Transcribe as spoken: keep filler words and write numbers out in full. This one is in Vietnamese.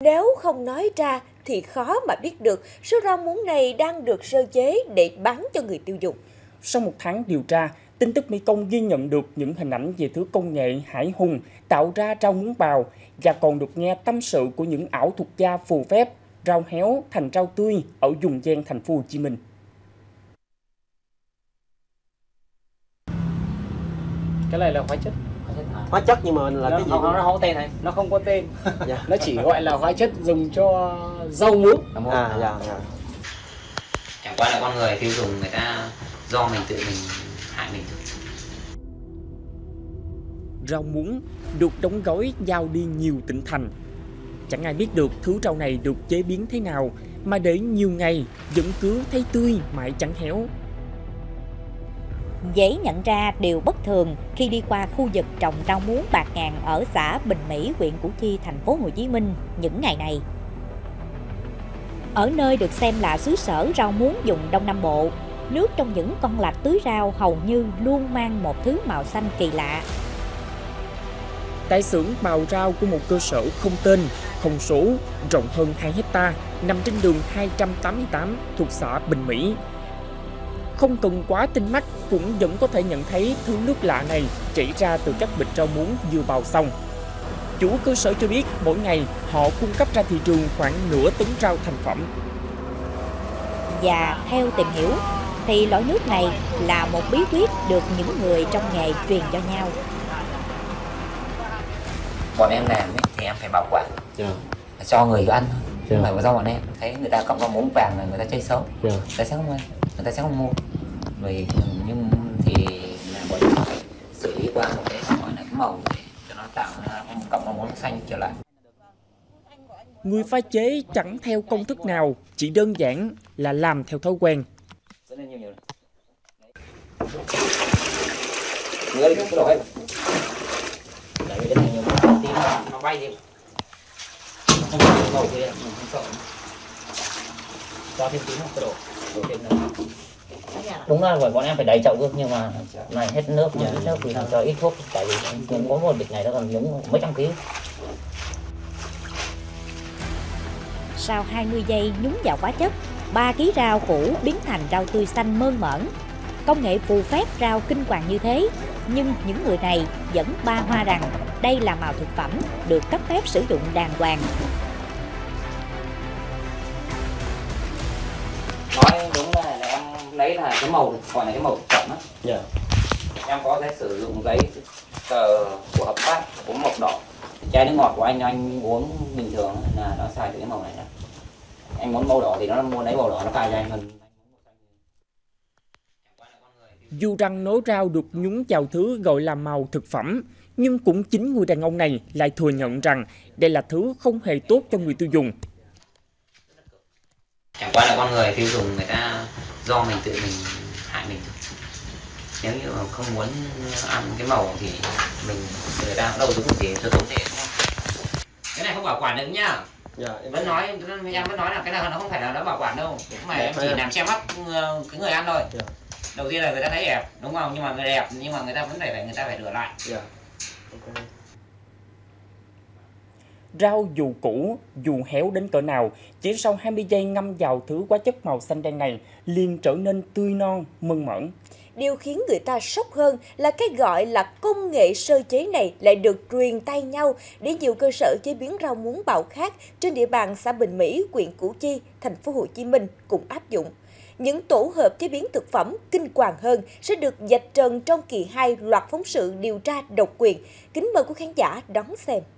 Nếu không nói ra thì khó mà biết được số rau muống này đang được sơ chế để bán cho người tiêu dùng. Sau một tháng điều tra, tin tức Mỹ Công ghi nhận được những hình ảnh về thứ công nghệ hải hùng tạo ra rau muống bào và còn được nghe tâm sự của những ảo thuật gia phù phép rau héo thành rau tươi ở vùng ven thành phố Hồ Chí Minh. Cái này là hóa chất. Hóa chất nhưng mà là nó, cái gì? Nó, nó không có tên này, nó không có tên. Dạ. Nó chỉ gọi là hóa chất dùng cho rau muống. À, dạ, dạ. Chẳng qua là con người tiêu dùng người ta do mình tự mình hại mình. Rau muống được đóng gói giao đi nhiều tỉnh thành. Chẳng ai biết được thứ rau này được chế biến thế nào mà để nhiều ngày vẫn cứ thấy tươi mãi chẳng héo. Dễ nhận ra điều bất thường khi đi qua khu vực trồng rau muống bạc ngàn ở xã Bình Mỹ, huyện Củ Chi, thành phố Hồ Chí Minh những ngày này. Ở nơi được xem là xứ sở rau muống vùng Đông Nam Bộ, nước trong những con lạch tưới rau hầu như luôn mang một thứ màu xanh kỳ lạ. Tại xưởng bào rau của một cơ sở không tên, không số, rộng hơn hai hecta, nằm trên đường hai trăm tám mươi tám thuộc xã Bình Mỹ. Không cần quá tinh mắt cũng vẫn có thể nhận thấy thứ nước lạ này chảy ra từ các bịch rau muống vừa bào xong. Chủ cơ sở cho biết mỗi ngày họ cung cấp ra thị trường khoảng nửa tấn rau thành phẩm. Và theo tìm hiểu thì loại nước này là một bí quyết được những người trong nghề truyền cho nhau. Bọn em làm ấy, thì em phải bảo quản, yeah. cho người ăn thôi, không phải do bọn em thấy người ta cộng rau muống vàng là người ta chơi xấu, yeah. người ta sẽ không ăn, người ta sẽ không mua. Vì nhưng thì là bọn em phải xử lý qua một cái gọi là cái màu để cho nó tạo ra cộng rau muống xanh trở lại. Người pha chế chẳng theo công thức nào, chỉ đơn giản là làm theo thói quen. Người đi cái đồ hết. Đấy, cái này nhiều một tí nó bay đi. Không có màu kia, mình không sợ. Cho thêm tí nữa cái đồ. Đồ thêm nữa. Đúng là bởi bọn em phải đầy chậu cơ, nhưng mà này hết nước, mà ít nước thì cho ít thuốc, tại vì cũng có một bịch này nó còn nhúng mấy trăm ký. Sau hai mươi giây nhúng vào hóa chất, ba ký rau củ biến thành rau tươi xanh mơn mởn. Công nghệ phù phép rau kinh hoàng như thế, nhưng những người này vẫn ba hoa rằng đây là màu thực phẩm được cấp phép sử dụng đàng hoàng. Nói đúng là em lấy là cái màu gọi là cái màu thực phẩm á. Yeah. Em có thể sử dụng giấy tờ của hợp pháp có màu đỏ. Chai nước ngọt của anh anh uống bình thường là nó xài từ cái màu này nè. Anh muốn màu đỏ thì nó mua lấy màu đỏ nó cài cho anh hơn. Dù rằng nấu rau được nhúng vào thứ gọi là màu thực phẩm, nhưng cũng chính người đàn ông này lại thừa nhận rằng đây là thứ không hề tốt cho người tiêu dùng. Chẳng qua là con người tiêu dùng người ta do mình tự mình hại mình. Nếu như mà không muốn ăn cái màu thì mình người ta đâu đúng gì cho tốn tiền. Cái này không bảo quản được nhá. Dạ, em vẫn nói em vẫn nói là cái này nó không phải là nó bảo quản đâu, không phải em chỉ làm che mắt cái người ăn thôi. Dạ. Đầu tiên là người ta thấy đẹp đúng không, nhưng mà người đẹp nhưng mà người ta vẫn phải người ta phải rửa lại. Yeah. Okay. Rau dù cũ, dù héo đến cỡ nào, chỉ sau hai mươi giây ngâm vào thứ hóa chất màu xanh đen này liền trở nên tươi non, mơn mởn. Điều khiến người ta sốc hơn là cái gọi là công nghệ sơ chế này lại được truyền tay nhau để nhiều cơ sở chế biến rau muống bào khác trên địa bàn xã Bình Mỹ, huyện Củ Chi, thành phố Hồ Chí Minh cùng áp dụng. Những tổ hợp chế biến thực phẩm kinh hoàng hơn sẽ được vạch trần trong kỳ hai loạt phóng sự điều tra độc quyền. Kính mời quý khán giả đón xem.